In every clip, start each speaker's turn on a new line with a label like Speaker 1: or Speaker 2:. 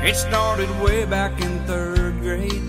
Speaker 1: It started way back in 3rd grade.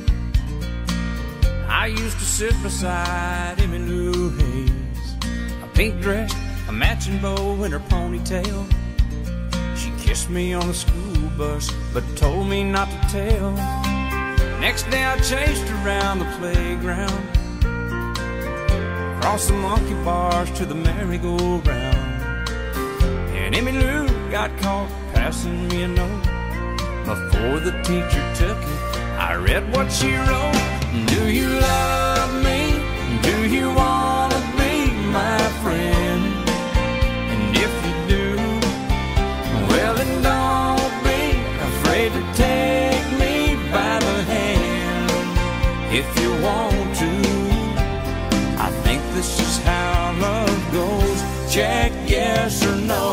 Speaker 1: I used to sit beside Emmylou Hayes, a pink dress, a matching bow in her ponytail. She kissed me on the school bus, but told me not to tell. Next day I chased her around the playground, across the monkey bars to the merry-go-round. And Emmylou got caught passing me a note. Before the teacher took it, I read what she wrote. Do you love me? Do you want to be my friend? And if you do, well then don't be afraid to take me by the hand. If you want to, I think this is how love goes. Check yes or no.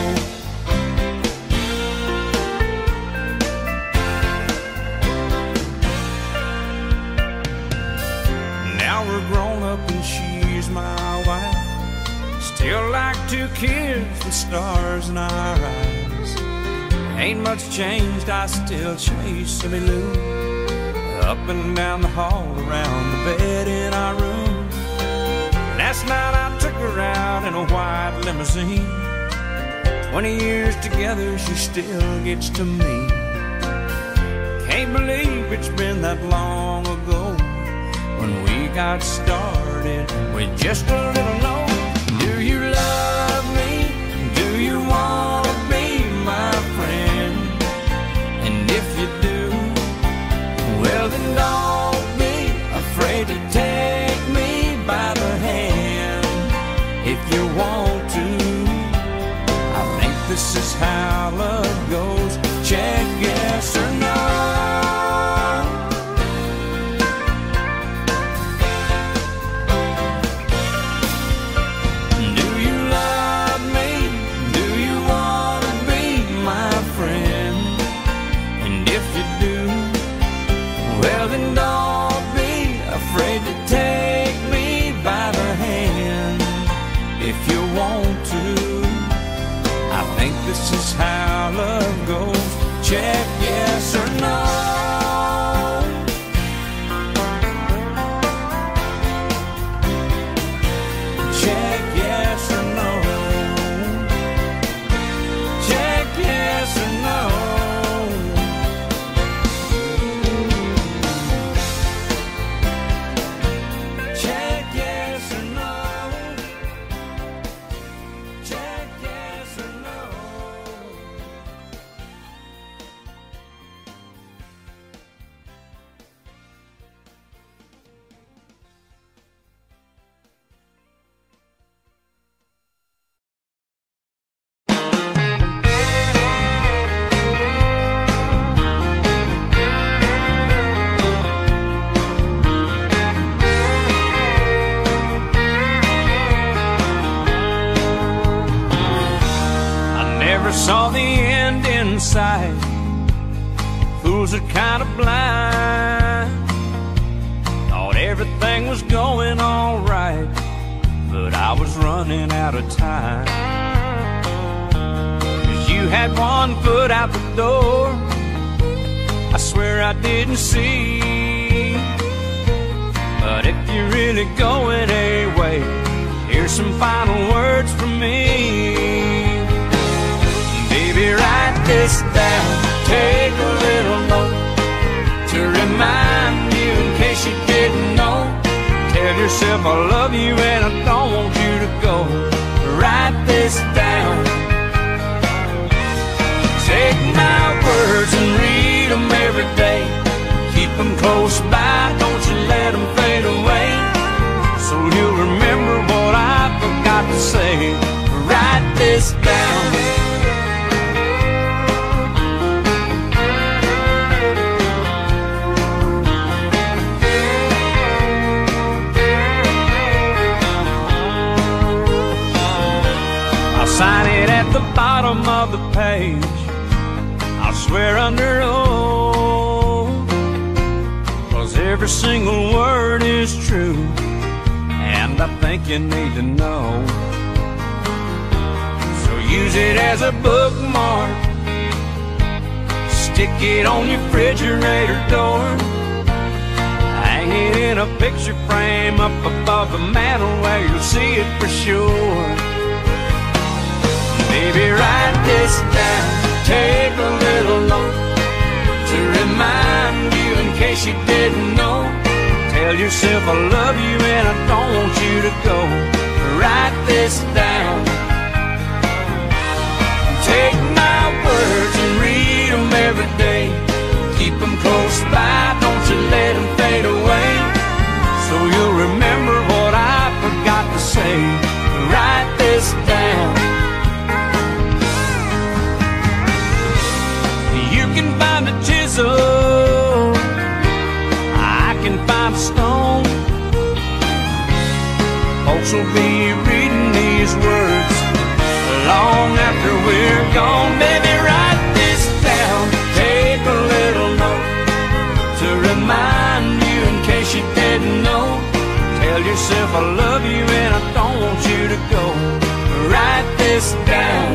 Speaker 1: Now we're grown up and she's my wife. Still like 2 kids with stars in our eyes. Ain't much changed, I still chase Emmylou up and down the hall, around the bed in our room. Last night I took her out in a white limousine. 20 years together, she still gets to me. Can't believe it's been that long ago when we got started with just a little note. Do you love me? Do you want to be my friend? And if you do, well then don't be afraid to take me by the hand. If you want to, I think this is how love goes. Check yes or no. This is how love goes. Check yes or no. Check yes or no. Check yes or no. Check yes or no. Check yes or no. Saw the end in sight. Fools are kind of blind. Thought everything was going all right, but I was running out of time. 'Cause you had one foot out the door, I swear I didn't see. But if you're really going away, here's some final words from me. Baby, write this down, take a little note to remind you in case you didn't know. Tell yourself I love you and I don't want you to go. Write this down. Take my words and read them every day. Keep them close by, don't you let them fade away. So you'll remember what I forgot to say. Write this down. Sign it at the bottom of the page. I'll swear under oath, 'cause every single word is true, and I think you need to know. So use it as a bookmark, stick it on your refrigerator door, hang it in a picture frame up above the mantel where you'll see it for sure. Baby, write this down, take a little note to remind you in case you didn't know. Tell yourself I love you and I don't want you to go. Write this down. Take my words and read them every day. Keep them close by, don't you let them fade away. So you'll remember what I forgot to say. Write this down. You can find a chisel, I can find a stone. Folks will be reading these words long after we're gone. Baby, write this down, take a little note to remind you in case you didn't know. Tell yourself I love you and I don't want you to go. Write this down.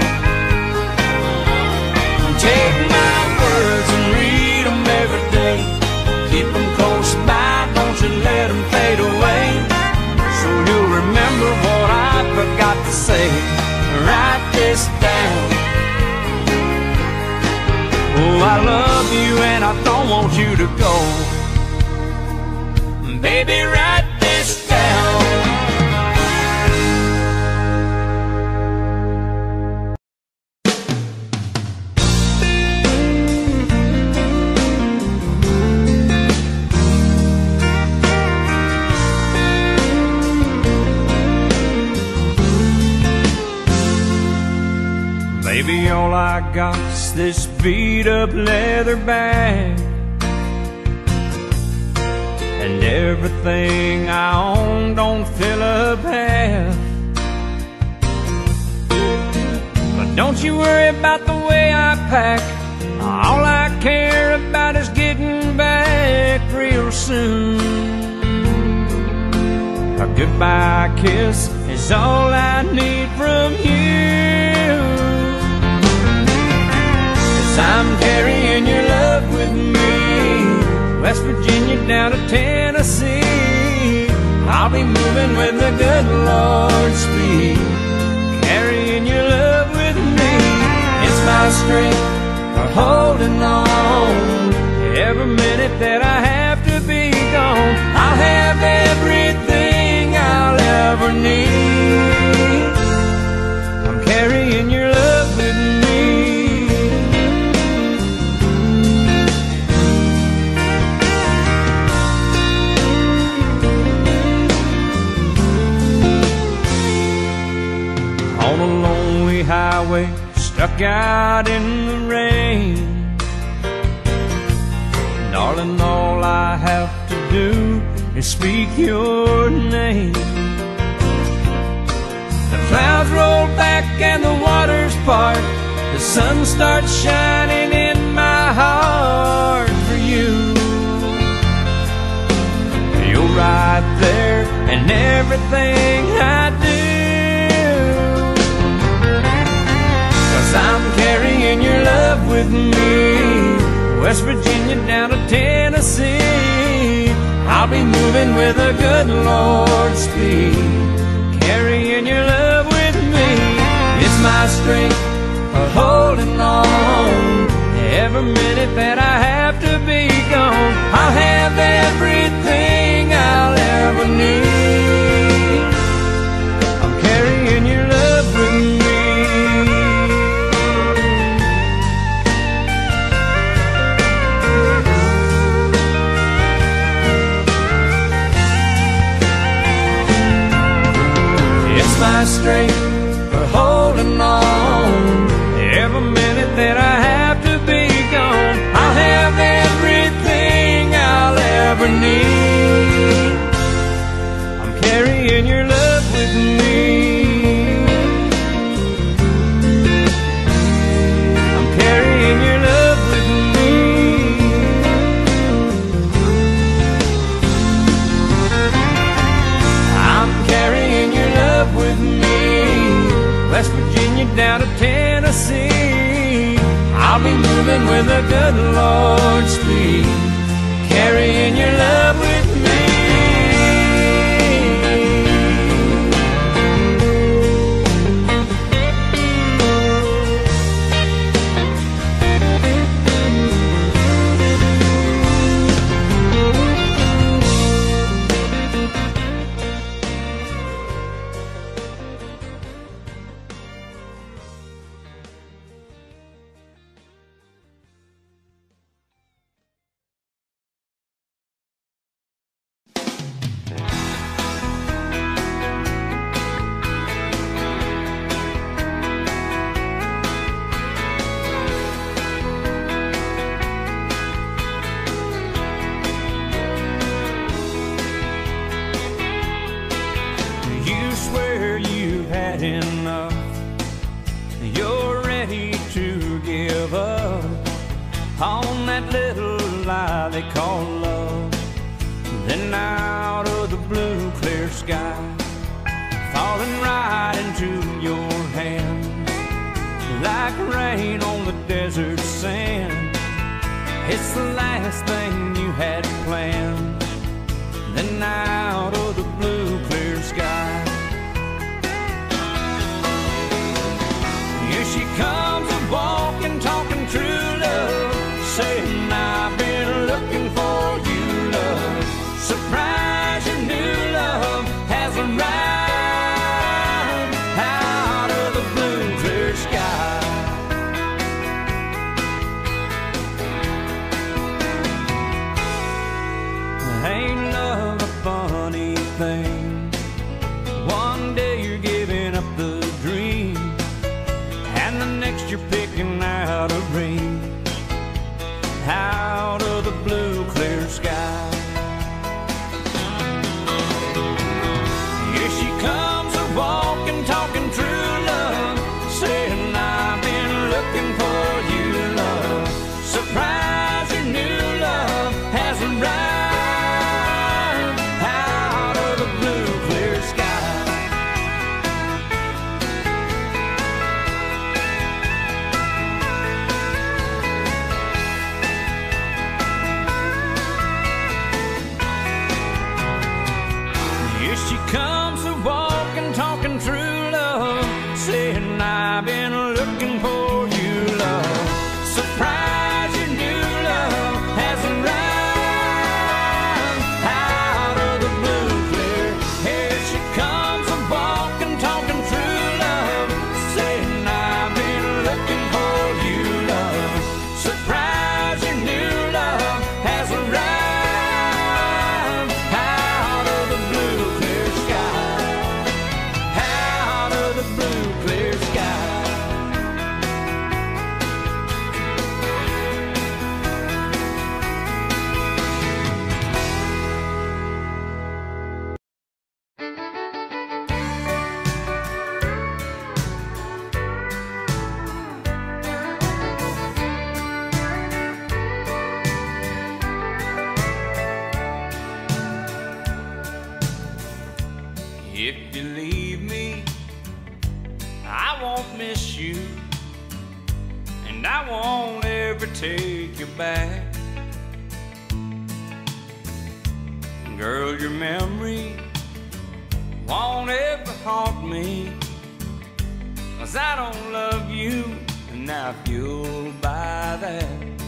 Speaker 1: Take my words and read them every day. Keep them close by, don't you let them fade away. So you'll remember what I forgot to say. Write this down. Oh, I love you and I don't want you to go. Baby, write this down. Baby, all I got's this beat-up leather bag, and everything I own don't fill up half. But don't you worry about the way I pack. All I care about is getting back real soon. A goodbye kiss is all I need from you. I'm carrying your love with me, West Virginia down to Tennessee. I'll be moving with the good Lord's speed, carrying your love with me. It's my strength for holding on. Every minute that I have to be gone, I'll have everything I'll ever need. I'm carrying your love with me. On a lonely highway, stuck out in the rain, darling, all I have to do is speak your name. The clouds roll back and the waters part, the sun starts shining in my heart for you. You're right there in everything I do. I'm carrying your love with me, West Virginia down to Tennessee. I'll be moving with a good Lord's speed, carrying your love with me. It's my strength for holding on. Every minute that I have to be gone, I'll have everything I'll ever need. I'm carrying your love with me. My strength for holding on. Every minute that I have to be gone, I'll have everything I'll ever need. I'm carrying your love with me. I'm carrying your love with me. I'm carrying your love with me, West Virginia down to Tennessee. I'll be moving with the good Lord's speed, carrying your love with me. Enough, you're ready to give up on that little lie they call love. Then out of the blue clear sky, falling right into your hands, like rain on the desert sand. It's the last thing you had planned. Then out of the blue clear sky, she comes a walking, talking true love, saying I've been looking for you, love. Surprise, your new love has arrived out of the blue clear sky. Ain't love a funny thing? One day you're giving up the dream, and the next you're picking out a ring out of the blue clear sky. Here she comes a walking, talking true love, saying I've been looking for you, love. Surprise, your new love has arrived out of the blue clear sky. She comes a walking, talking true love, saying I've been looking for you, love. Surprise, your new love has arrived out of the blue clear. Here she comes a walking, talking true love, saying I've been looking for you, love. Surprise, your new love has arrived out of the blue clear sky, out of the blue clear sky. If you leave me, I won't miss you, and I won't ever take you back. Girl, your memory won't ever haunt me, 'cause I don't love you, and now if you'll buy that,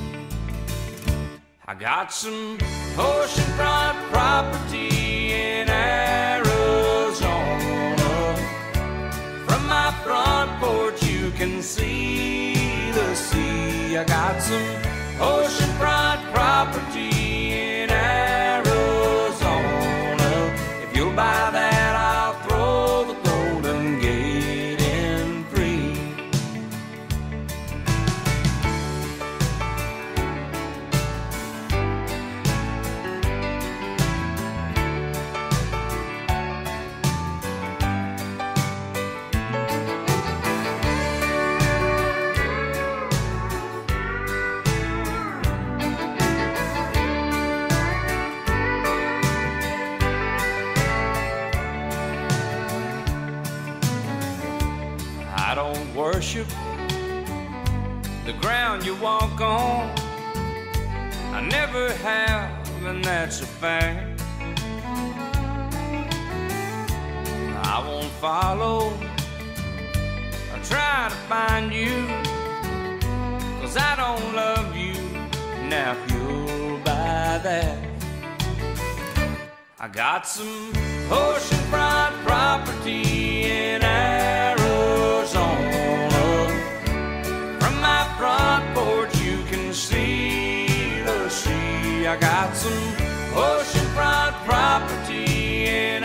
Speaker 1: I got some oceanfront property in Arizona. From my front porch you can see the sea. I got some oceanfront property in Arizona. If you'll buy that, I'll throw the Golden Gate in free. I don't worship the ground you walk on. I never have, and that's a fact. I won't follow or try to find you, 'cause I don't love you. Now if you'll buy that, I got some oceanfront property in Arizona. From my front porch you can see the sea. I got some oceanfront property in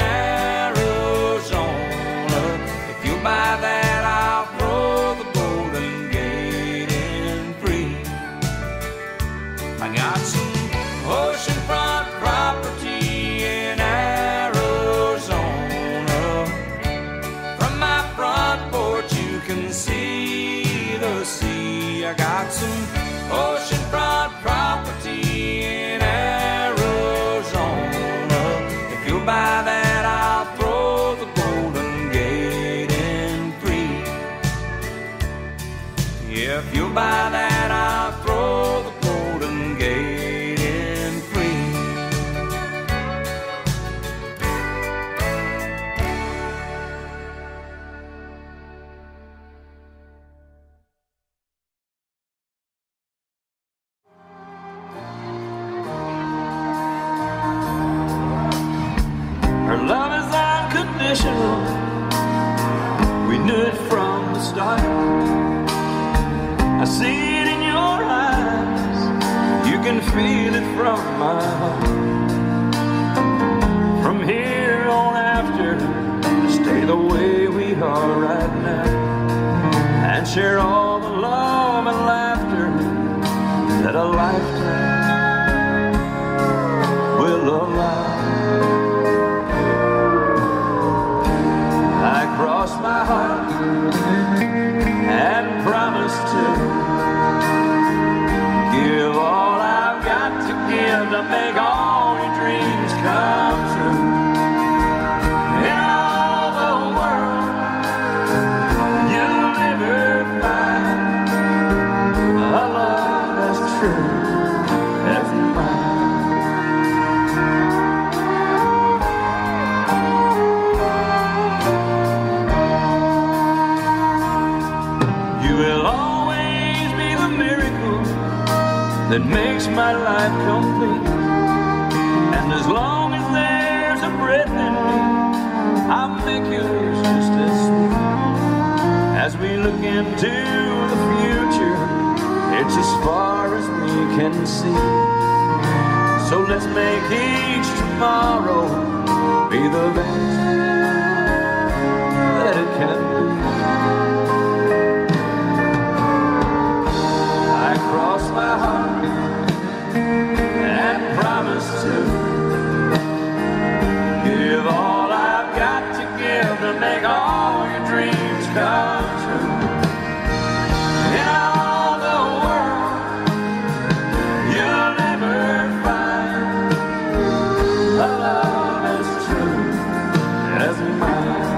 Speaker 1: Arizona. If you buy that, I'll throw the Golden Gate in free. I got some oceanfront property in Arizona. From my front porch you can see the sea. I got some oceanfront property in Arizona. If you'll buy that, I'll throw the Golden Gate in free. Yeah, if you'll buy that, I'll throw the Golden Gate in free. Her love is unconditional. We knew it from the start. I see it in your eyes. You can feel it from my heart. From here on after, stay the way we are right now, and share all the love and laughter that a lifetime will allow. I cross my heart and promise to give all I've got to give to make all your dreams come true. In all the world you'll never find a love as true as mine. That makes my life complete. And as long as there's a breath in me, I'll make yours just as sweet. As we look into the future, it's as far as we can see. So let's make each tomorrow be the best that it can be. I cross my heart and promise to give all I've got to give to make all your dreams come true. In all the world you'll never find a love as true as mine.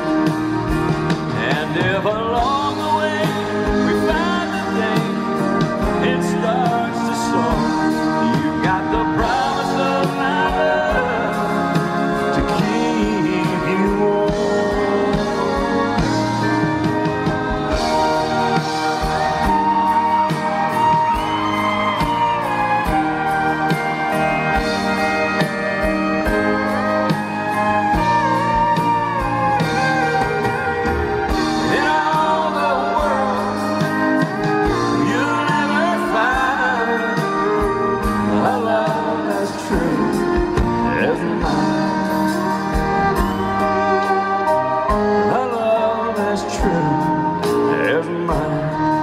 Speaker 1: And if along the way we find a day it starts to soar, you've got the promise of my love to keep you warm. In all the world you'll never find a love as true as mine. A love as true as mine.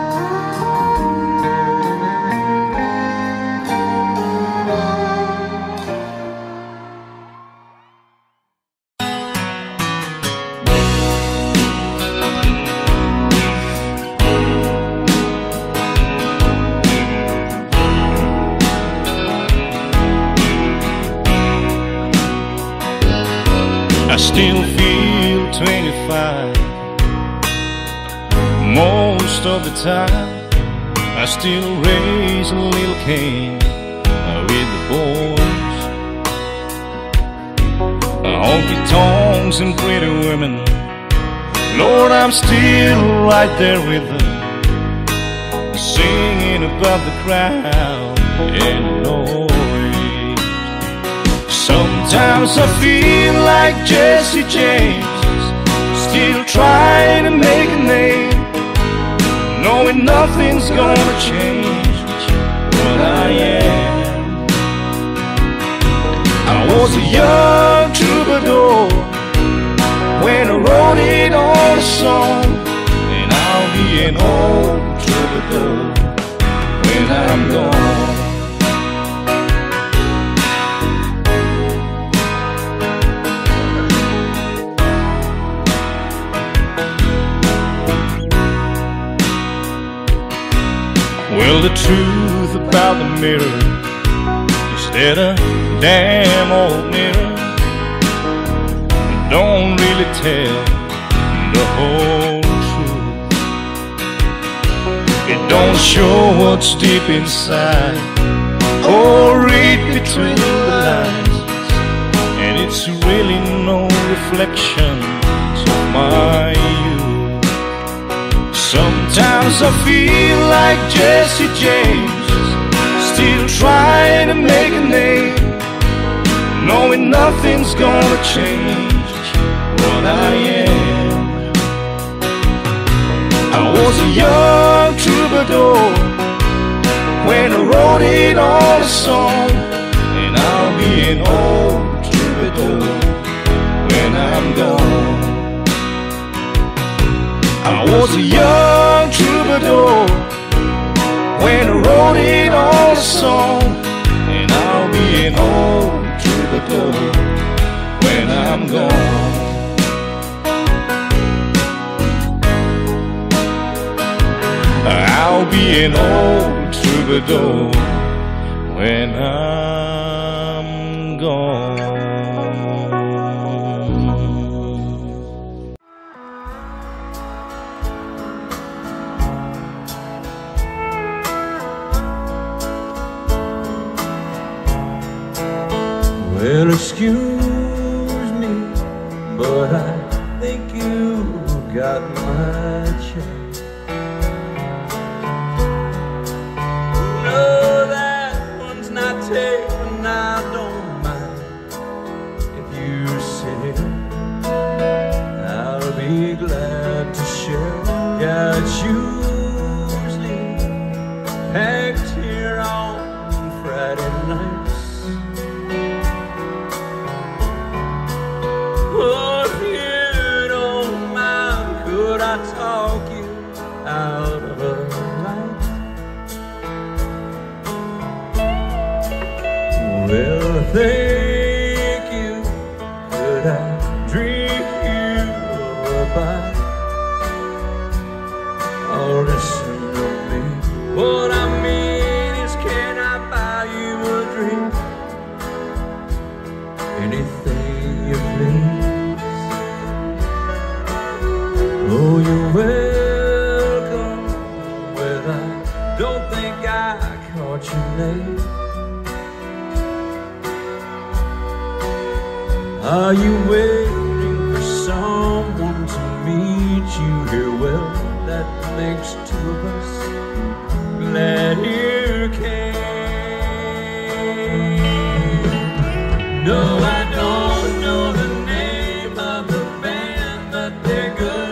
Speaker 2: I still feel 25 most of the time. I still raise a little cane with the boys. Honky-tonks and pretty women, Lord, I'm still right there with them, singing above the crowd and noise. Sometimes I feel like Jesse James, still trying to make a name, knowing nothing's gonna change what I am. I was a young troubadour when I wrote it on a song, and I'll be an old troubadour when I'm gone. Well, the truth about the mirror is that a damn old mirror don't really tell the whole truth. It don't show what's deep inside or read between the lines, and it's really no reflection of my youth. Sometimes I feel like Jesse James, still trying to make a name, knowing nothing's gonna change what I am. I was a young troubadour when I wrote it on a song, and I'll be an old troubadour when I'm gone. I was a young troubadour when I wrote it on a song, and I'll be an old troubadour when I'm gone. I'll be an old troubadour when I'm gone.
Speaker 3: Well, excuse me, but I think you got my check. No, that one's not taken, I don't mind if you sit here. I'll be glad to share. Yeah, it's usually packed here on Friday nights. I talk you out of a light. Well, thank you. Could I drink you a bite? Oh, listen to me. What I mean is, can I buy you a drink? Anything you please. Oh, you're welcome. Well, I don't think I caught your name. Are you waiting for someone to meet you here? Well, that makes two of us. Glad you came. No, I don't know the name of the band, but they're good.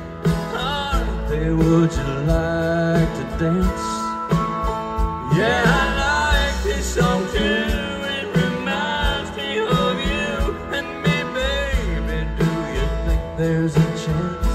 Speaker 3: Would you like to dance? Yeah, I like this song too. It reminds me of you and me, baby. Do you think there's a chance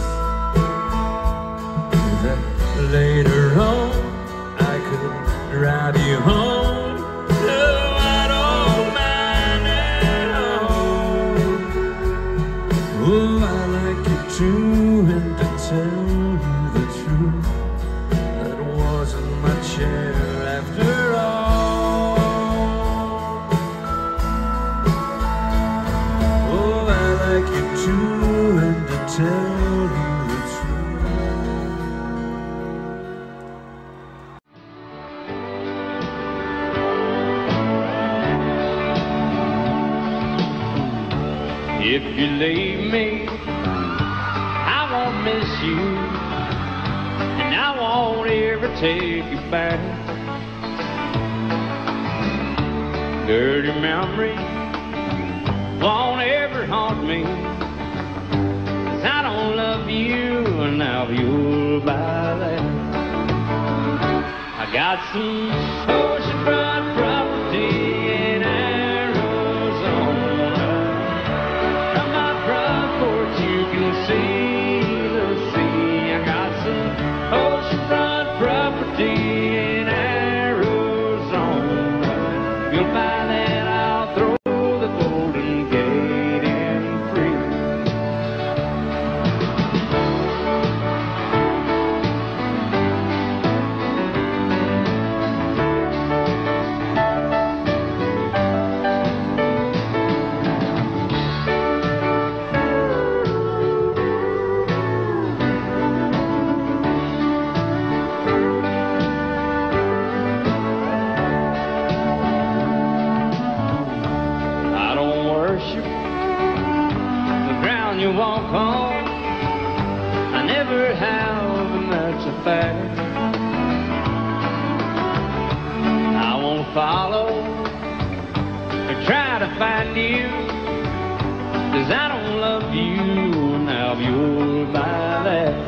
Speaker 3: that later on I could drive you home? No, I don't mind at all. Oh, I like you too, and to tell the truth, that wasn't my chair after all. Oh, I like you too, and to tell you the truth, If you leave me, I won't miss you, and I won't ever take you back. Dirty memories won't ever haunt me, 'cause I don't love you, and now you'll buy that. I got some oceanfront property in Arizona. From my front porch you can see the sea. I got some oceanfront property in Arizona. If you'll buy that, I'll throw the Golden Gate in free. I don't worship the ground you walk on. I never have, and that's a fact. I won't follow or try to find you, 'cause I don't love you, now you'll buy that.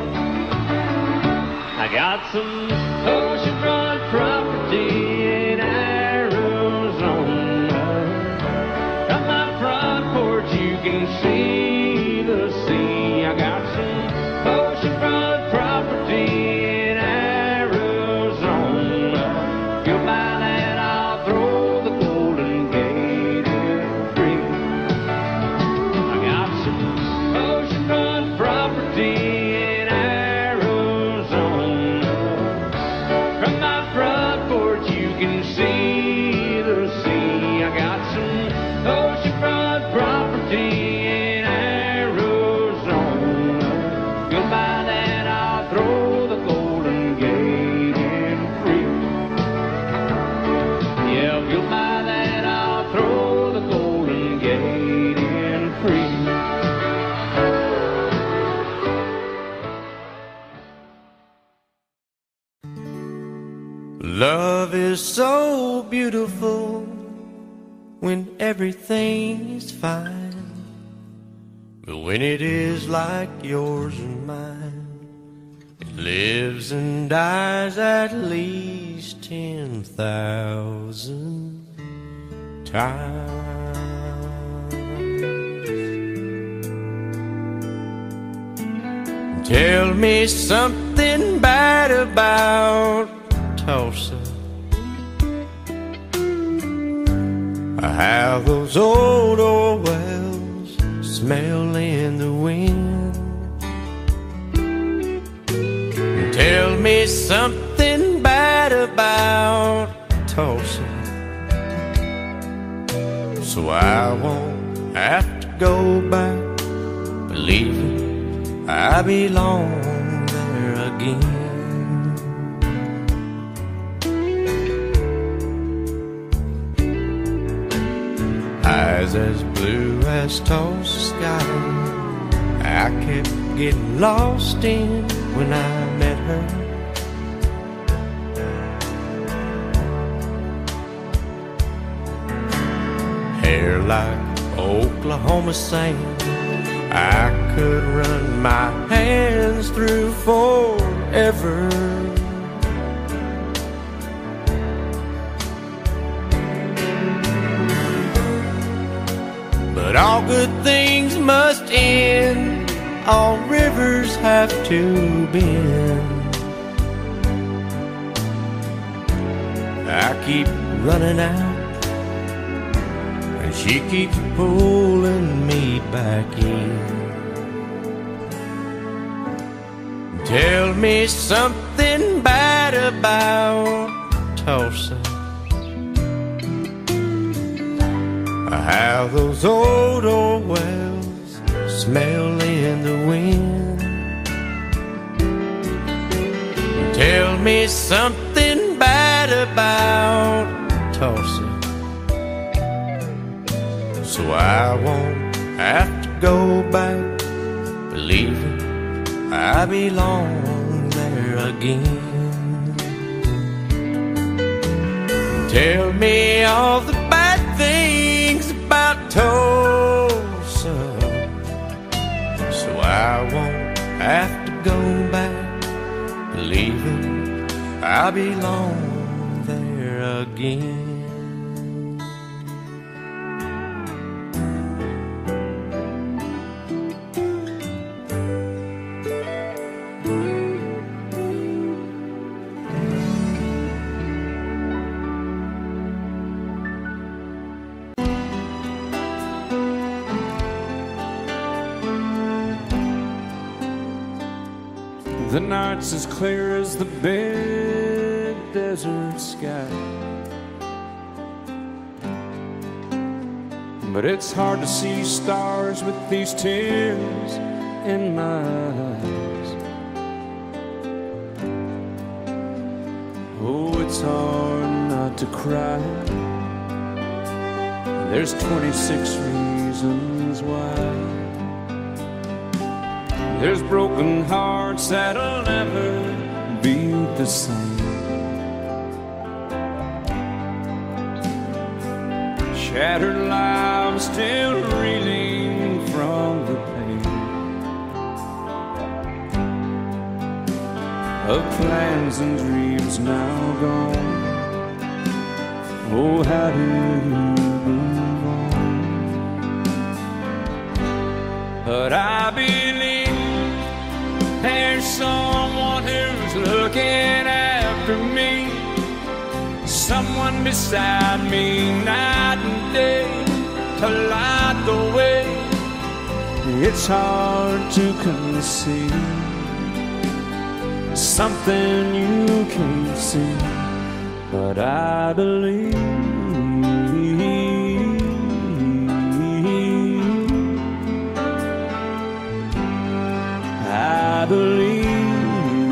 Speaker 3: I got some oceanfront property in Arizona. From my front porch you can see the sea. I got some oceanfront property in Arizona. If you'll buy that, I'll throw the Golden Gate in free. I got some oceanfront property in Arizona. From my front porch you can see the sea. I got some oceanfront property in Arizona. If you'll buy that, I'll throw the Golden Gate in free. Yeah, if you'll buy that, I'll throw the Golden Gate in free.
Speaker 2: Love is so beautiful when everything is fine, but when it is like yours and mine, it lives and dies at least 10,000 times. Tell me something bad about Tulsa, how those old wells smell in the wind. Tell me something bad about Tulsa, so I won't have to go back believing I belong there again. Eyes as blue as Tulsa sky, I kept getting lost in when I met her. Hair like Oklahoma sand, I could run my hands through forever. But all good things must end, all rivers have to bend. I keep running out, and she keeps pulling me back in. Tell me something bad about Tulsa, how those old wells smell in the wind. Tell me something bad about Tulsa, so I won't have to
Speaker 1: go back, believe it, I belong there again. Tell me all the bad things about Tulsa, so I won't have to go back, believe it, I belong there again.
Speaker 3: The night's as clear as the big desert sky, but it's hard to see stars with these tears in my eyes. Oh, it's hard not to cry. There's 26 reasons why. There's broken hearts that'll never be the same. Shattered lives still reeling from the pain of plans and dreams now gone. Oh, how do you move on? But I believe there's someone who's looking after me, someone beside me night and day to light the way. It's hard to conceive something you can't see, but I believe. I believe.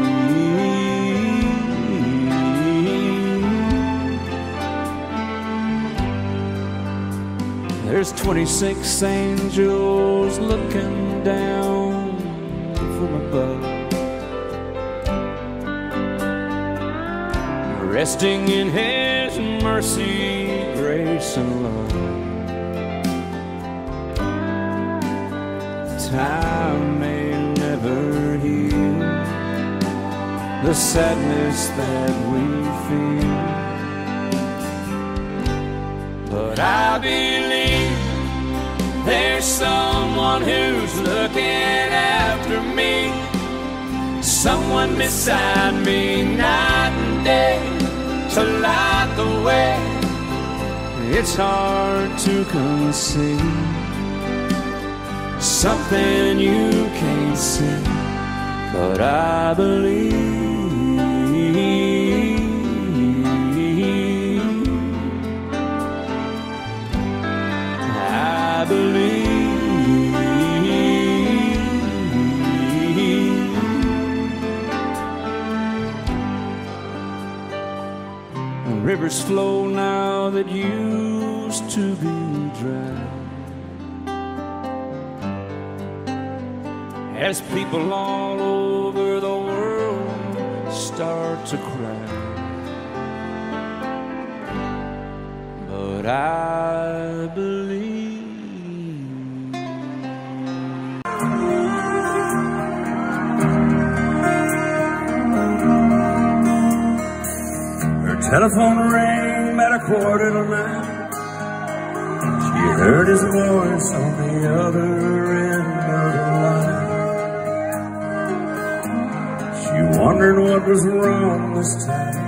Speaker 3: There's 26 angels looking down from above, resting in His mercy, grace, and love. Time may never heal the sadness that we feel, but I believe there's someone who's looking after me, someone beside me night and day to light the way. It's hard to conceive something you can't see, but I believe. I believe. Rivers flow now that used to be dry, as people all over the world start to cry. But I believe. Her telephone rang about 9:15. She heard his voice on the other end of the line. She wondered what was wrong this time.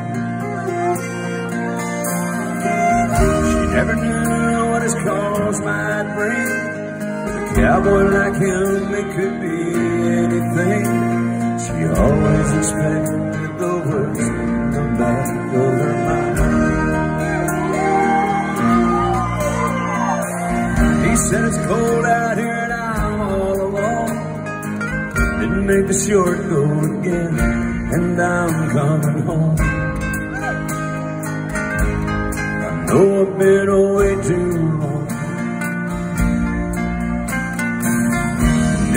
Speaker 3: She never knew what his calls might bring. With a cowboy like him, it could be anything. She always expected the worst in the back of her mind. He said it's cold out here and I'm all alone. Didn't make the short go again, and I'm coming home. I know I've been away too long.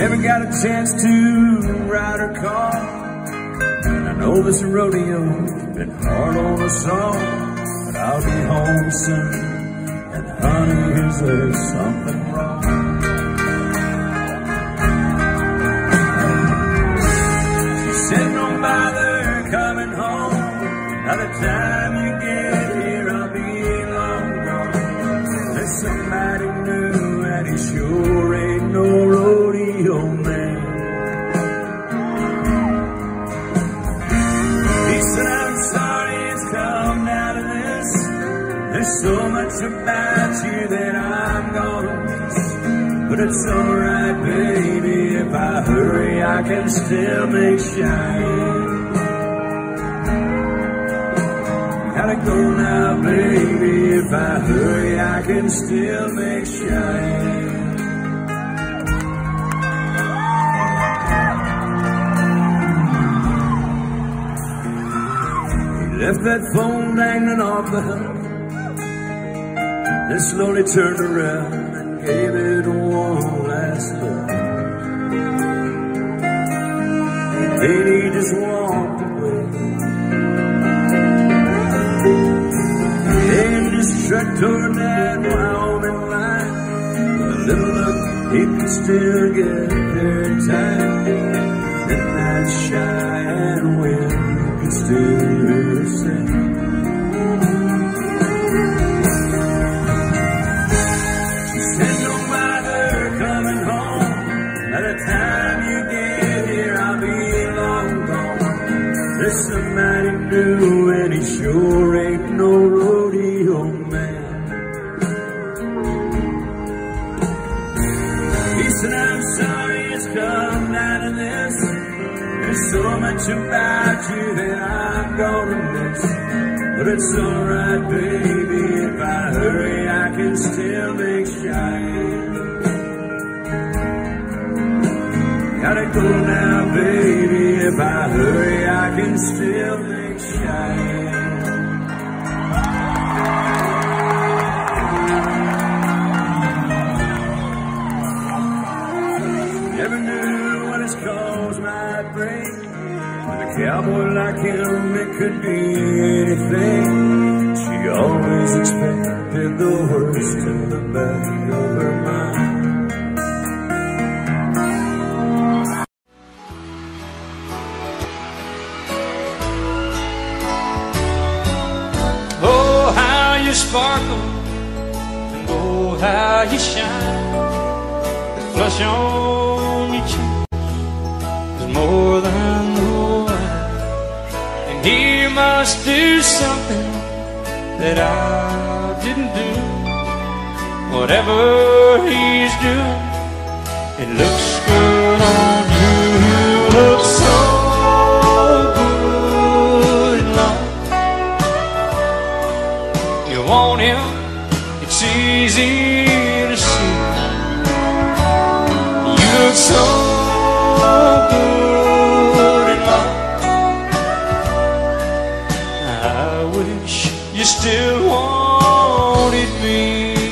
Speaker 3: Never got a chance to ride or call, and I know this rodeo's been hard on us all. But I'll be home soon, and honey, is there something wrong? She said, don't bother coming home. By the time you get here, I'll be long gone. There's somebody new, and he sure ain't no rodeo man. He said, I'm sorry it's come down to this. There's so much about you that I'm gonna miss. But it's alright, baby, if I hurry, I can still make shine. Gotta go now, baby, if I hurry, I can still make shine. He left that phone dangling off the hook, then slowly turned around and gave it one last look. Then he just walked away and just trucked toward that Wyoming line. With a little luck, he could still get there in time. And that Cheyenne wind could still hear the sing. She said, no matter coming home. By the time you get here, I'll be long gone. There's somebody new, and he sure ain't no rodeo man. He said, I'm sorry it's come down to this. There's so much about you that I'm gonna miss. But it's alright, baby, if I hurry, I can still make shine. Gotta go now, baby, if I hurry, I can still make shine. Never knew what his cause might bring. With a cowboy like him, it could be anything. She always expected the worst in the back of her mind.
Speaker 1: Oh, how you sparkle, and oh, how you shine. The flush on your cheek is more than the wine. And he must do something that I didn't do. Whatever he's doing, it looks good on you. You look so good in love. You want him, it's easy to see. You look so good in love. I wish you still wanted me.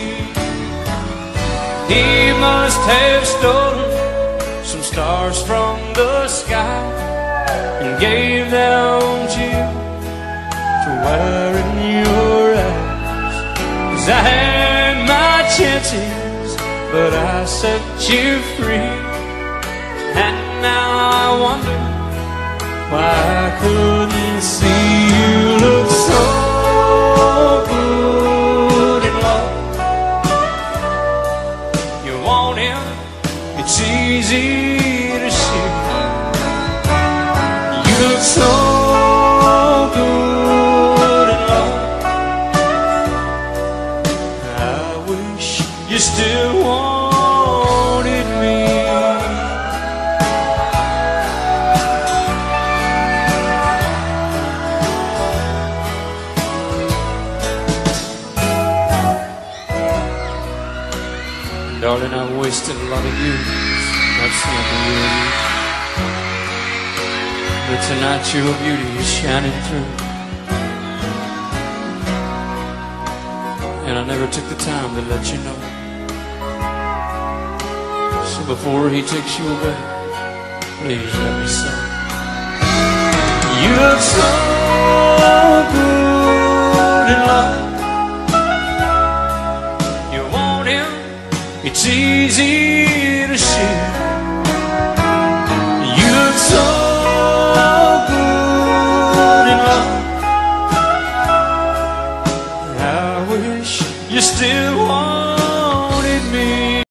Speaker 1: He must have stolen some stars from the sky and gave them to you to wear in your eyes. 'Cause I had my chances, but I set you free. And now I wonder why I couldn't see you look so good in love. You want him, it's easy to see. You look so good in love. I wish you still wanted me. Darling, I've wasted a lot of years not seeing the real you. But tonight your beauty is shining through. And I never took the time to let you know. So
Speaker 3: So before he takes you away, please let me sing. You look so good in love. You want him, it's easy to see. You look so good in love. I wish you still wanted me.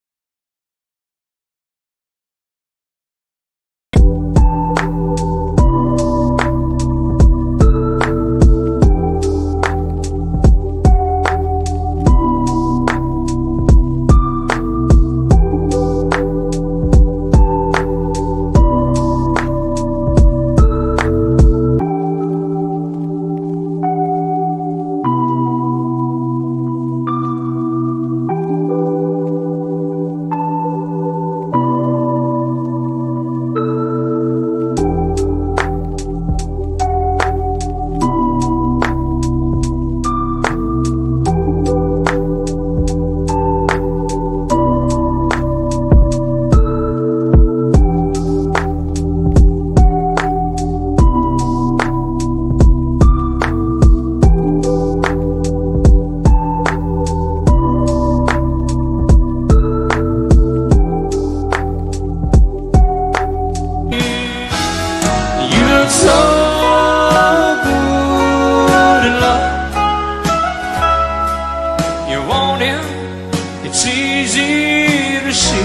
Speaker 3: It's easy to see.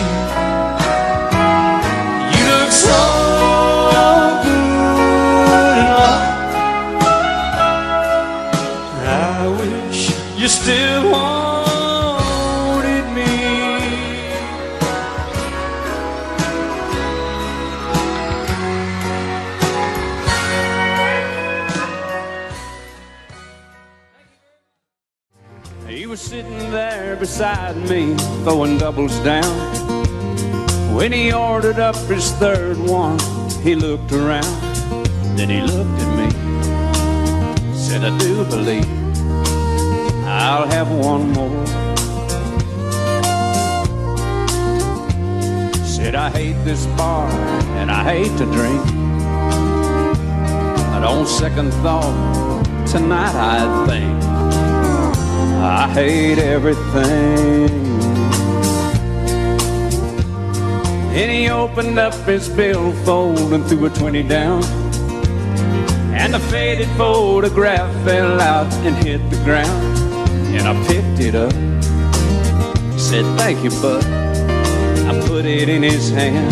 Speaker 3: You look so good in love. I wish you still wanted me.
Speaker 1: He was sitting there beside me, throwing doubles down. When he ordered up his third one, he looked around. Then he looked at me, said, I do believe I'll have one more. Said, I hate this bar and I hate to drink, but on second thought, tonight I think I hate everything. And he opened up his billfold and threw a 20 down, and the faded photograph fell out and hit the ground. And I picked it up, said, thank you, bud. I put it in his hand.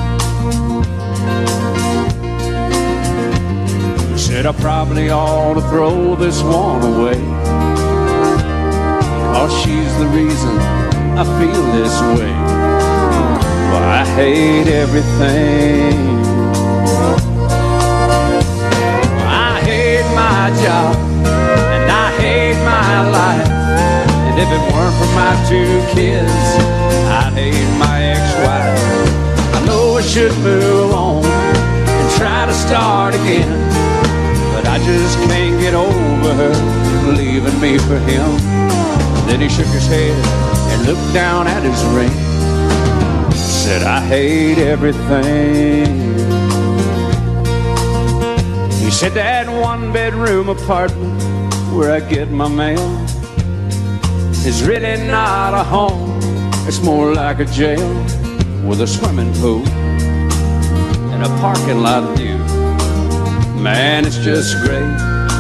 Speaker 1: He said, I probably ought to throw this one away, 'cause she's the reason I feel this way. Well, I hate everything. I hate my job, and I hate my life. And if it weren't for my 2 kids, I'd hate my ex-wife. I know I should move on and try to start again, but I just can't get over her leaving me for him. Then he shook his head and looked down at his ring, said, I hate everything. He said, that 1-bedroom apartment where I get my mail is really not a home. It's more like a jail with a swimming pool and a parking lot view. Man, it's just great.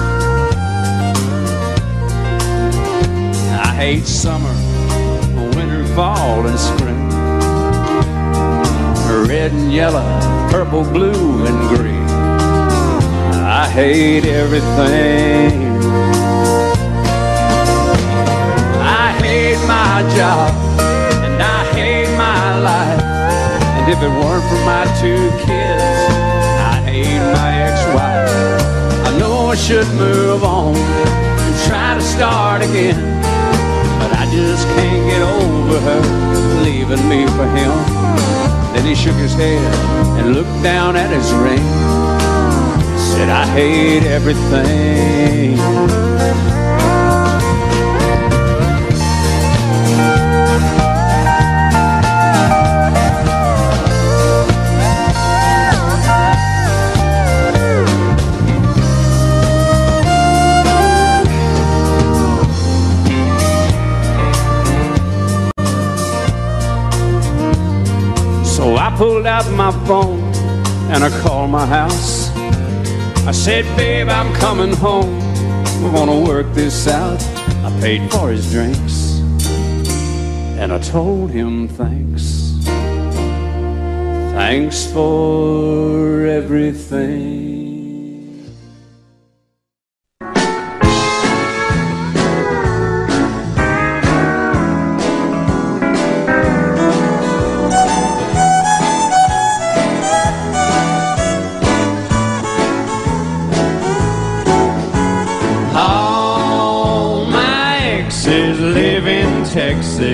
Speaker 1: I hate summer, winter, fall, and spring, red and yellow, purple, blue, and green. I hate everything. I hate my job, and I hate my life. And if it weren't for my 2 kids, I hate my ex-wife. I know I should move on and try to start again, but I just can't get over her leaving me for him. Then he shook his head and looked down at his ring, said, I hate everything. pulled out my phone and I called my house. I said, babe, I'm coming home. We're gonna work this out. I paid for his drinks and I told him thanks. Thanks for everything. All my exes live in Texas.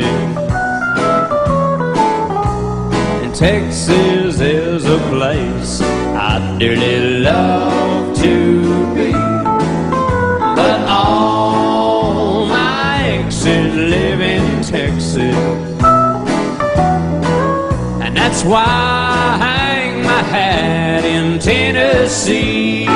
Speaker 1: Texas is a place I'd dearly love to be, but all my exes live in Texas, and that's why I hang my hat in Tennessee.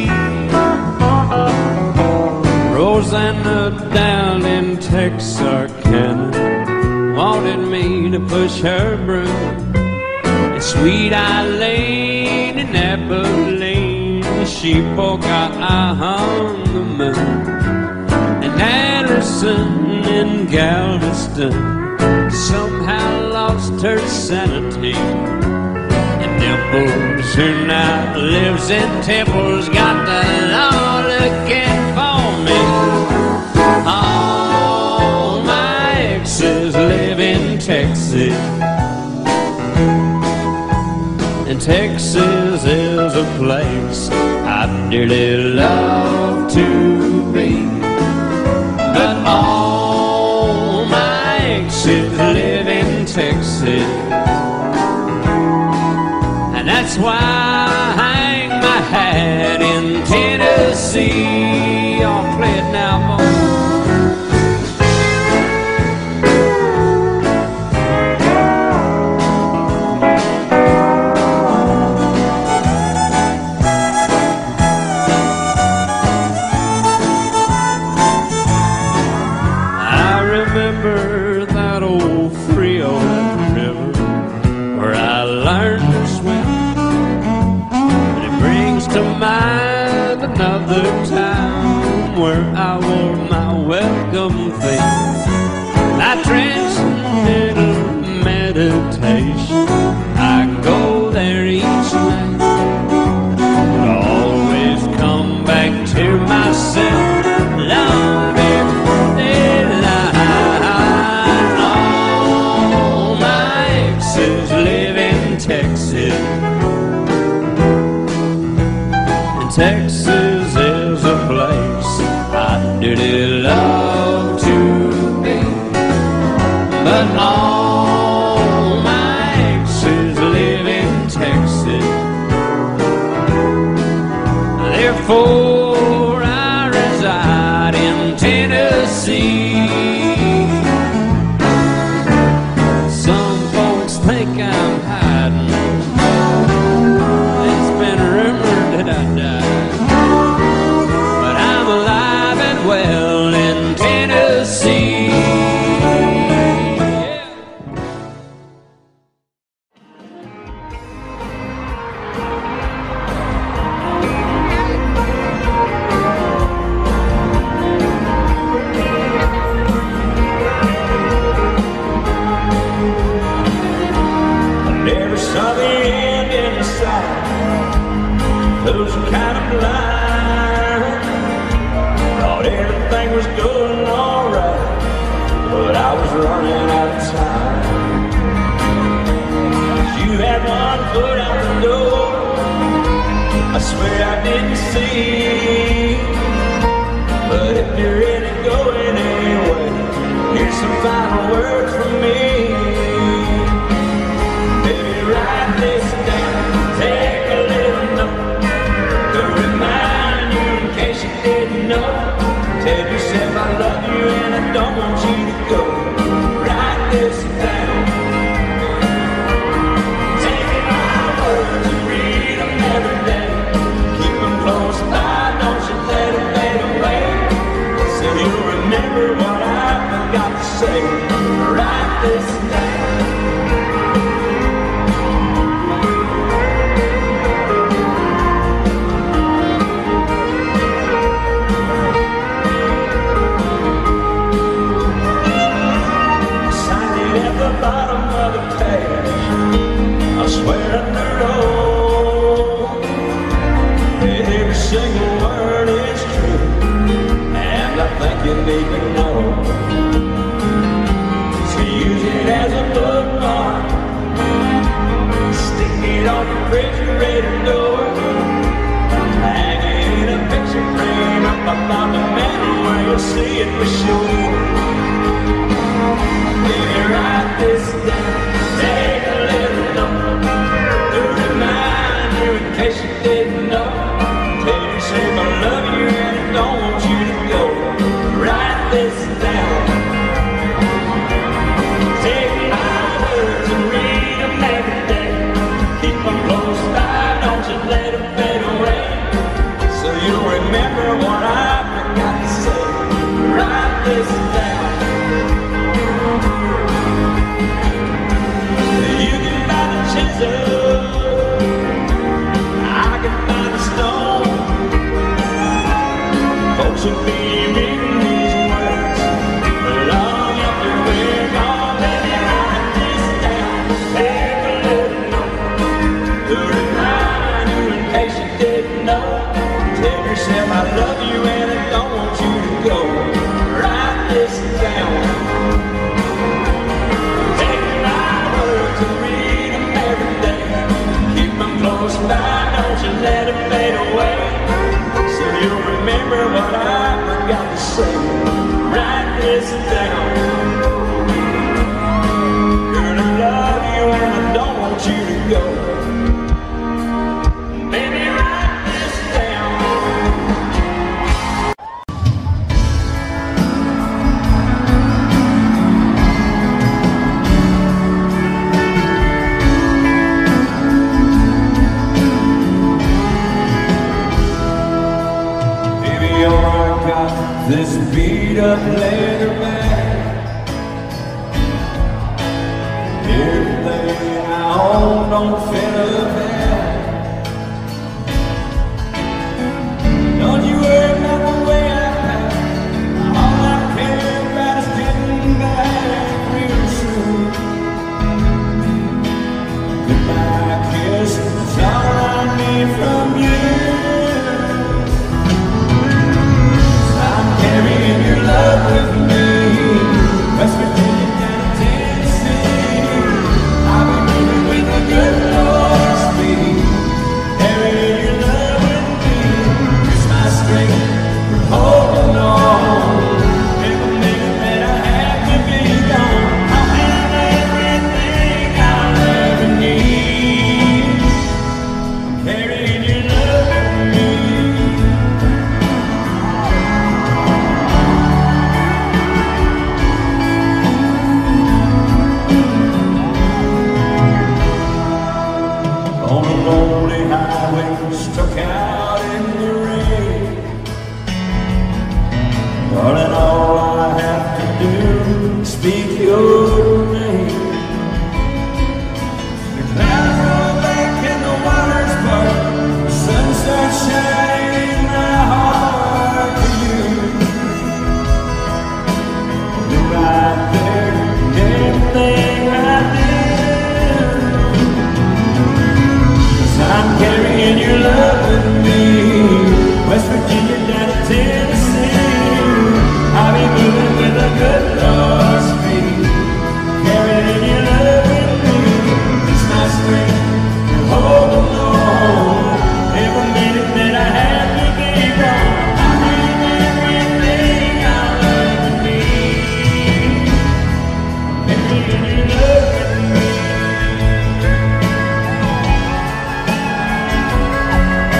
Speaker 1: Rosanna down in Texarkana wanted me to push her broom. Sweet Eileen in Abilene, she forgot I hung the moon. And Anderson in Galveston somehow lost her sanity. And Dimples, who now lives in Temple's, got the law looking for me. All my exes live in Texas, and Texas is a place I'd dearly love to be, but all my exes live in Texas, and that's why I hang my hat in Tennessee. I'll play it now, boy. Another time where I wore my welcome theme, my transcendental meditation. I go there each night, but always come back to myself long before daylight. All my exes live in Texas, and Texas is a place I'd dearly love to be, but all my exes live in Texas. Therefore I reside in Tennessee. Some folks think I'm hiding. It's been rumored that I died, but I'm alive and well in Tennessee.
Speaker 2: Never saw the end in sight. Those were kind of blind. Thought everything was going alright, but I was running out of time. You had one foot out the door, I swear I didn't see. But if you're ready to go anyway, here's some final words from me. Write this down, take a little note to remind you in case you didn't know. Tell yourself I love you and I don't want you to go. Write this down, take my words and read them every day. Keep them close by, don't
Speaker 3: you need to know. So use it as a bookmark, stick it on your refrigerator door, hang it in a picture frame up above the mantel where you'll see it for sure. Baby, write this down, take a little note to remind you in case you didn't know. Tell yourself I love you and I don't want you to go. Write this down. Take my words and read them every day. Keep them close by, don't you let them fade away. So you'll remember what I forgot to say. Write this down. You can buy the chisel, I can buy the stone. Folks will be reading these words long after we're gone. Baby, write this down. Take a little note to remind you in case you didn't know. Tell yourself I love you and I don't want you to go. Write this down. Take my words and read them every day. Keep them close by, don't you let them fade away. So you'll remember what I forgot to say. Write this down. Girl, I love you and I don't want you to go. Baby, write this down. Baby, I got this beat up leather bag. Everything I own don't fit a bag. Don't you worry about the way I act. All I care about is getting back real soon. Goodbye kiss is all I need from you. I'm carrying your love with me, West Virginia down to Tennessee. I'll be moving with the good Lord's speed, carrying your love with me. It's my strength for holding on. Every minute that I have to be gone, I'll have everything I'll ever need. Carrying your love with me. On a lonely highway, stuck out in the rain. Darling, all I have to do is speak your name. The clouds roll back and the waters part, the sun starts shining, my heart to you. You're right there in everything I do. I'm carrying your love with me, West Virginia down to Tennessee. I'll be moving with a good Lord's speed, carrying your love with me. It's my strength to hold on. Every minute that I have to be gone, I have everything I'll ever need. Carrying your love with me.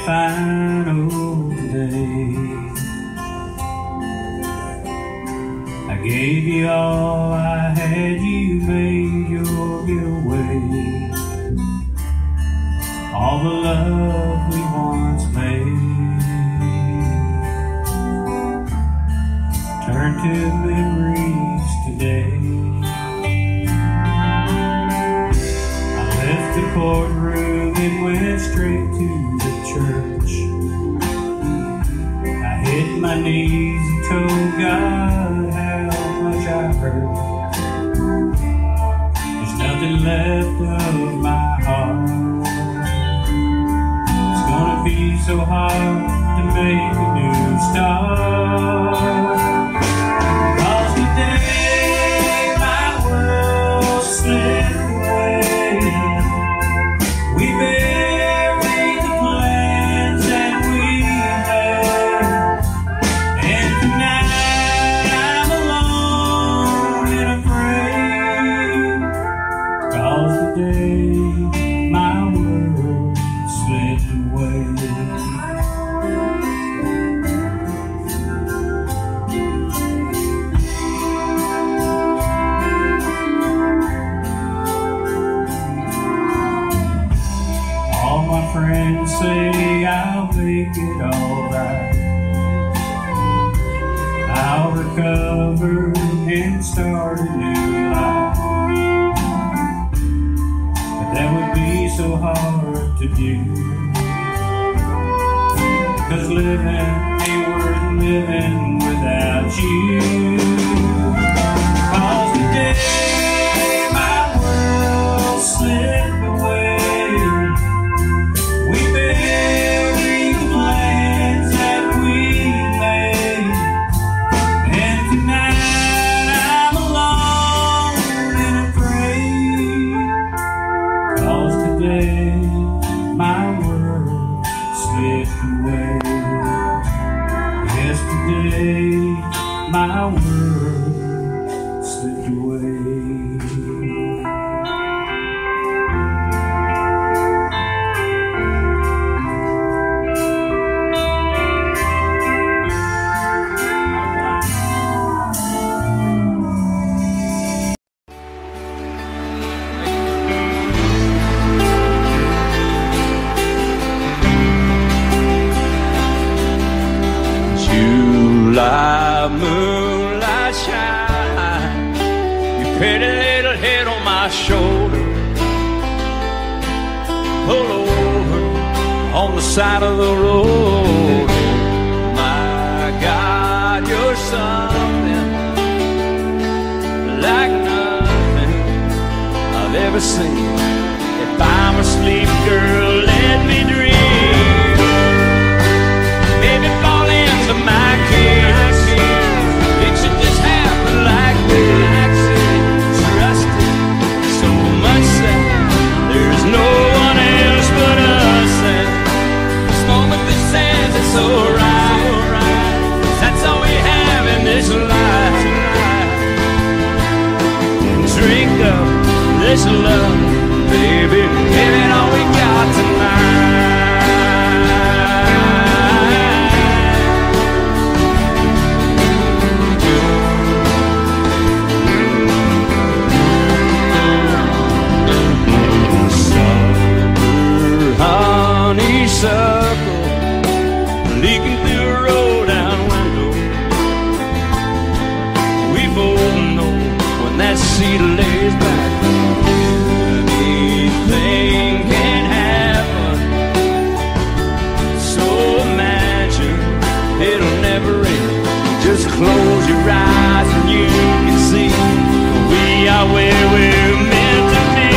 Speaker 1: final day. I gave you all I had, you made your getaway. All the love we once made turned to memories today. I left the courtroom and went straight to the church. I hit my knees and told God how much I hurt. There's nothing left of my heart. It's gonna be so hard to make a new start. 'Cause today my world slipped away. We buried the plans that we had, and tonight I'm alone and afraid. 'Cause today my world slipped away. All my friends say I'll make it alright. I'll recover and start a new life. But that would be so hard to do, 'cause living ain't worth living without you. 'Cause today my world slipped away. We buried the plans that we made, and tonight I'm alone and afraid. 'Cause today my world slipped away. Yesterday my world slipped away.
Speaker 2: July moonlight shine, your pretty little head on my shoulder. Pull over on the side of the road. My God, you're something like nothing I've ever seen. If I'm asleep, girl, let me dream. Baby, fall into my kiss. It should just happen like this. Trust it so much that there's no one else but us. And this moment that says it's alright, 'cause that's all we have in this life. Drink up this love, baby, give it all we got tonight. Honeysuckle leaking through a roll-down window. We both know when that seat lays back, anything can happen. So imagine it'll never end. Just close your eyes and you can see we are where we're meant to be.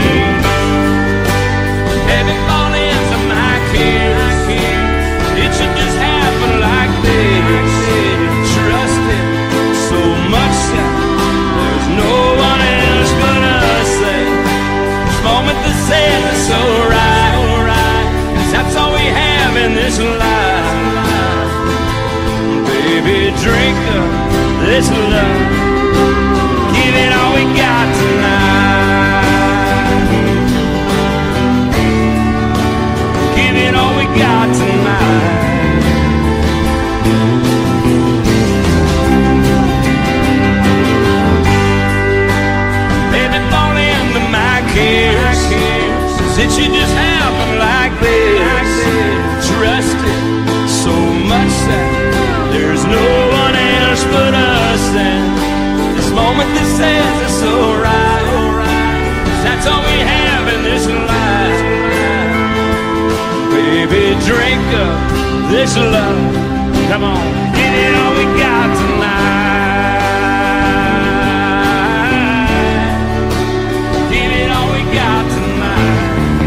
Speaker 2: Heaven fall into my kiss. It should just happen like this. Trust it so much that there's no one else but us. This moment that says it's alright, 'cause that's all we have in this life. Baby, drink up this love, give it all we got tonight. Give it all we got tonight.
Speaker 1: this love. Come on, give it all we got tonight. Give it all we got tonight.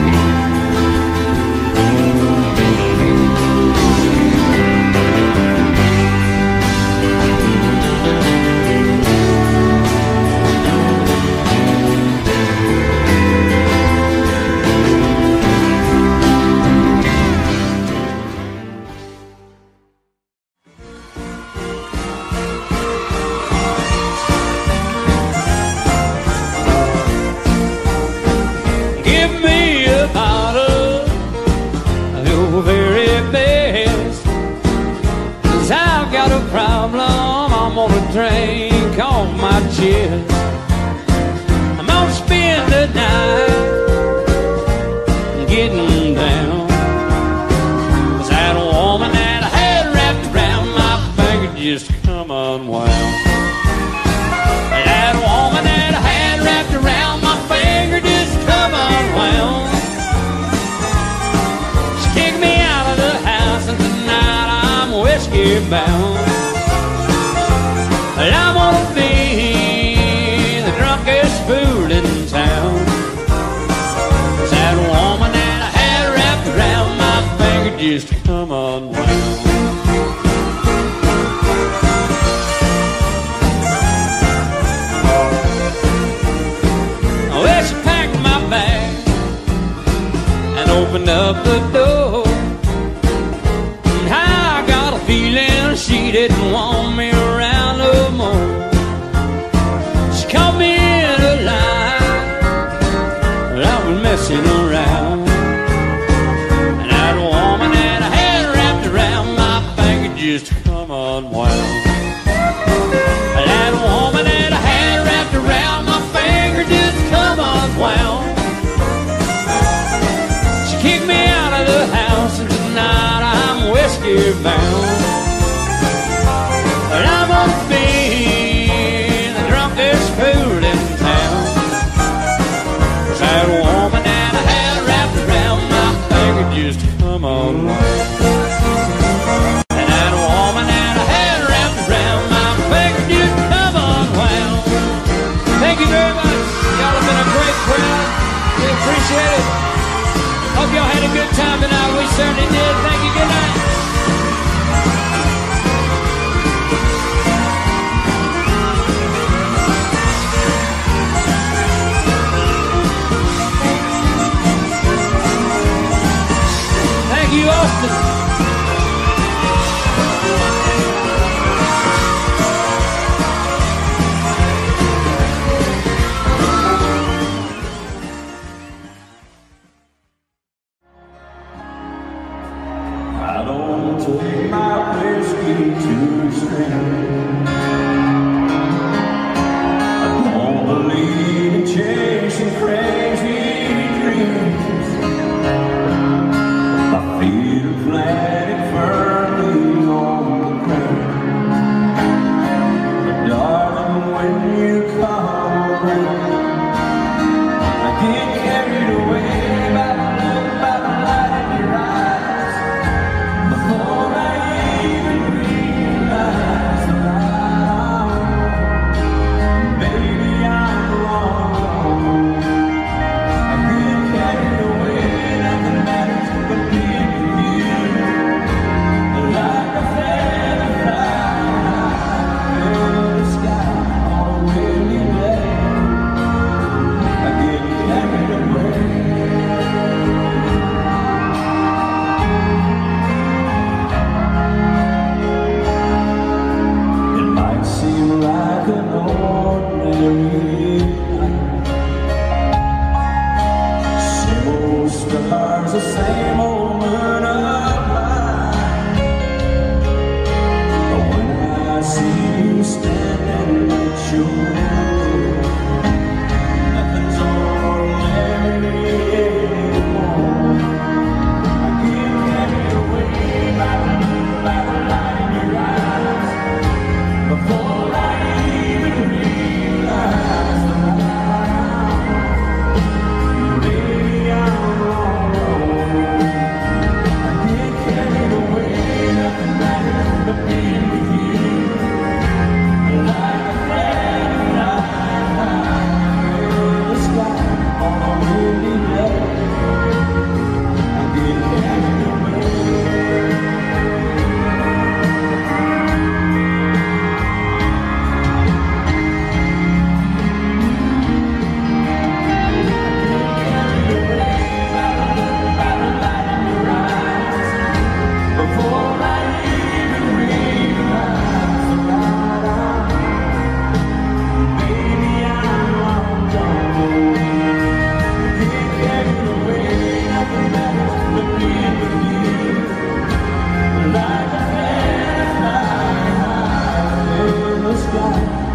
Speaker 1: Drink off my chest. I'm gonna spend the night getting down. Was that woman that I had wrapped around my finger just come unwound? That woman that I had wrapped around my finger just come unwound. She kicked me out of the house and tonight I'm whiskey bound. I'm gonna be the drunkest fool in town. That woman that I had wrapped around my finger just come unwound. Well, she packed my bag and opened up the door. And I got a feeling she didn't want me around no more. She caught me in a lie that I was messing around. And that woman that I had wrapped around my finger just come unwound. That woman that I had wrapped around my finger just come unwound. She kicked me out of the house and tonight I'm whiskey bound. I'm gonna be the drunkest fool in town. That woman that I had wrapped around my finger just come unwound. And that woman that I had wrapped around my finger just come unwound. Thank you very much. Y'all have been a great crowd. We appreciate it. Hope y'all had a good time tonight. We certainly did. Thank you. Good night. Thank you, Austin.
Speaker 2: I don't take my whiskey to the stream. I don't believe in chasing crazy dreams. My feet are planted firmly on the ground. But darling, when you come around, I get carried away by the light in your eyes. Before I even realize that baby, I'm wrong. I get carried away, nothing matters but being with you. Like a feather flying in the sky on a windy day. I get carried away. It might seem like an ordinary night. Same old stars, the same old moon of mine. But when I see you standing at your door, nothing's ordinary anymore. I get carried away by the light in your eyes. Before I even realize that baby, I'm wrong. I get carried away.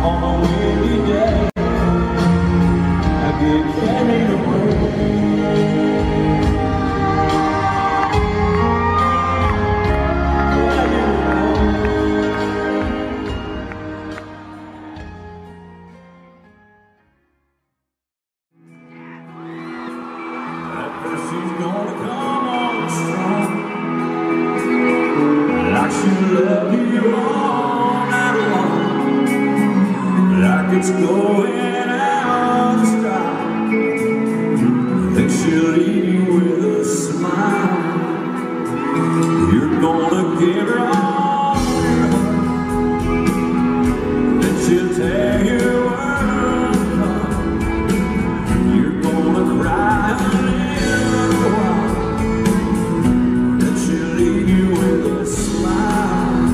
Speaker 3: on a windy day. I get carried away. She's gonna come on strong, like she loved you all night long, like it's going out of style. Then she'll leave you with a smile. You're gonna give her all your heart, then she'll tear your world apart. You're gonna cry a little while, then she'll leave you with a smile.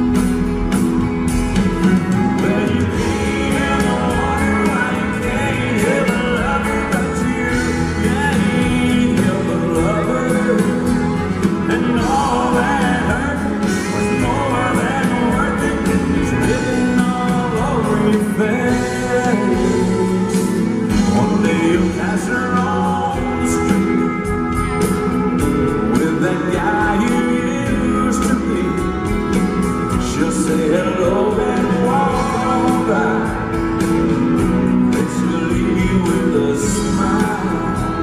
Speaker 3: Well, you can't ever wonder why you can't ever love her, but you can't ever love her. And all that hurt was more than worth it. It's written all over your face. One day you'll pass her on the street with that guy you used to be. She'll say hello and walk on by, then she'll leave you with a smile.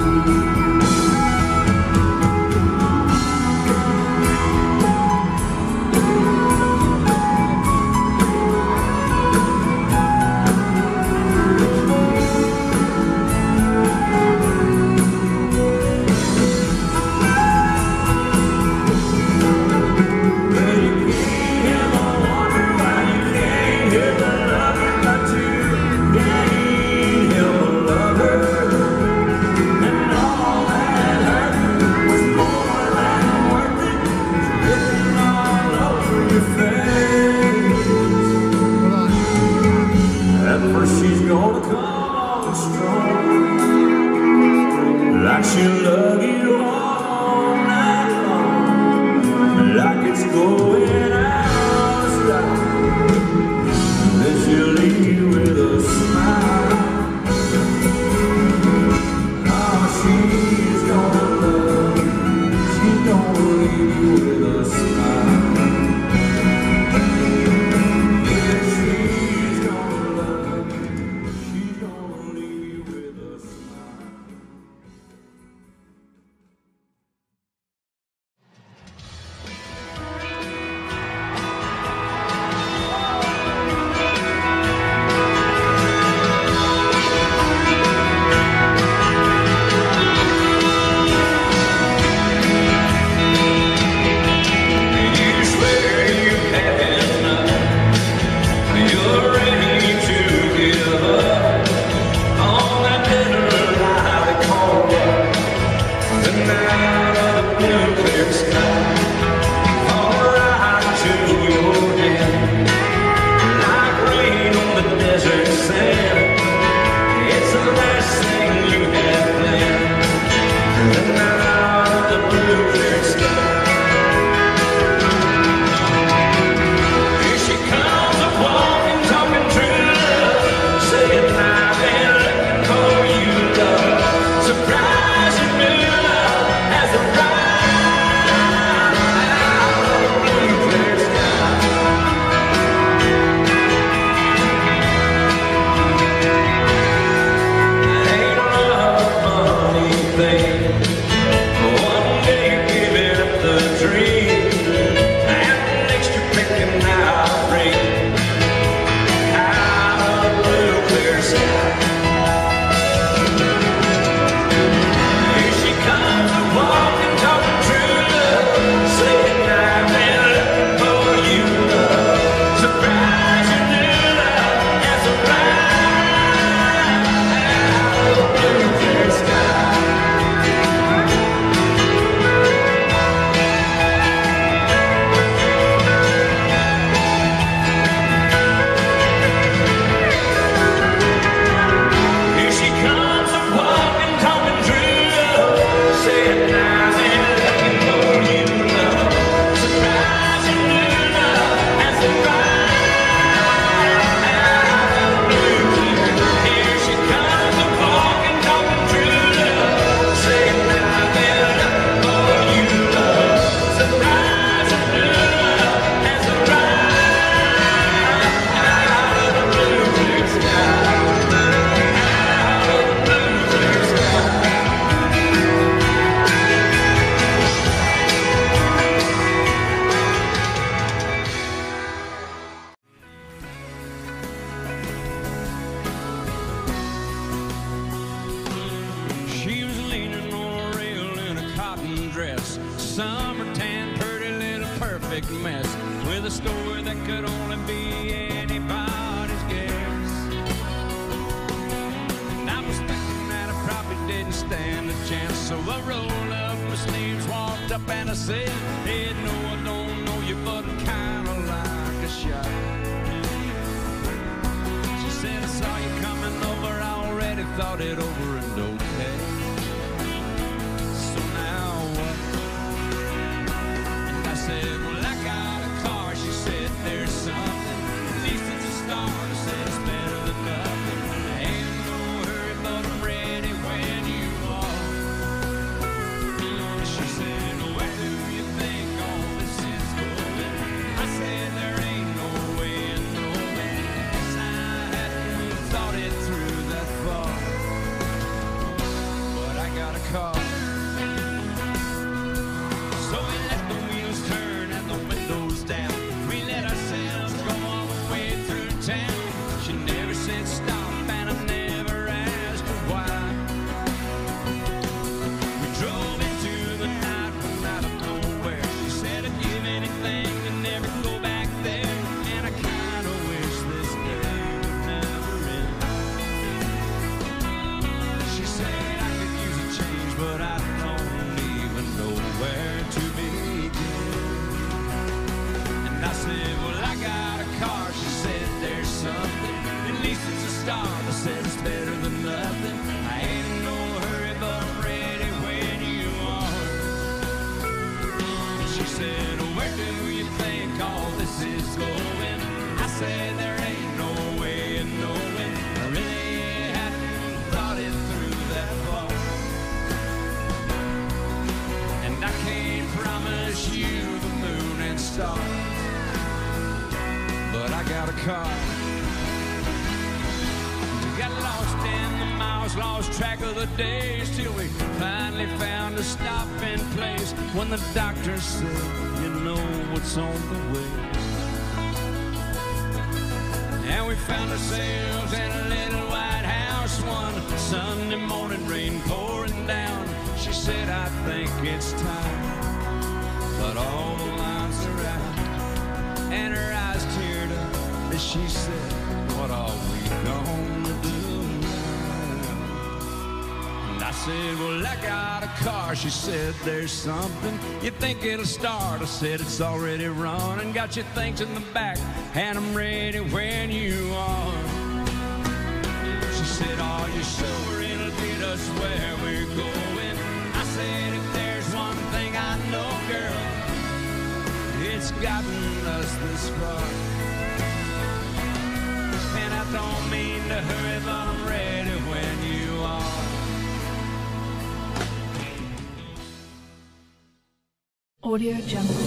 Speaker 3: She's gonna come on strong, like she'll love you all night long, like it's going out of style. Then she'll leave you with a smile. Oh, she's gonna love you, she's gonna leave you with a smile.
Speaker 1: perfect mess with a story that could only be anybody's guess. And I was thinking that I probably didn't stand a chance, so I rolled up my sleeves, walked up and I said, hey, no, I don't know you, but I kinda like a shot. She said, I saw you coming over, I already thought it over and okay. So now what? And I said, well, I got a car. She said, there's something, at least it's a start. I said, it's better than nothing. I ain't in no hurry, but I'm ready when you are. She said, where do you think all this is going? I said, there ain't no way in knowing. Guess I hadn't thought it through that far. But I got a car. So we let the wheels turn and the windows down. We let ourselves go all the way through town. She never said stop and I never asked her why. We drove into the night from out of nowhere. She said I'd give anything to never go back there. And I kinda wish this day would never end. She said I could use a change, but I don't even know where to begin. And I said, well, I got a car. She said, there's something, at least it's a start. I said, it's better than nothing. I ain't in no hurry, but I'm ready when you are. She said, where do you think all this is going? I said, there ain't no way in knowing. I really hadn't thought it through that far. And I can't promise you the moon and stars, but I got a car. We got lost in the miles, lost track of the days, till we finally found a stopping place when the doctor said, you know what's on the way. And we found ourselves in a little white house one Sunday morning, rain pouring down. She said, I think it's time, but all the lights are out. And her eyes teared up as she said, what are we gonna do now? And I said, well, I got a car. She said, there's something, you think it'll start? I said, it's already running, got your things in the back, and I'm ready when you are. She said, are you sure it'll get us where we're going? I said, if there's one thing I know, girl, it's gotten us this far. And I don't mean to hurry, but I'm ready when you are.
Speaker 4: Audio Jungle.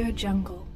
Speaker 4: Audio Jungle.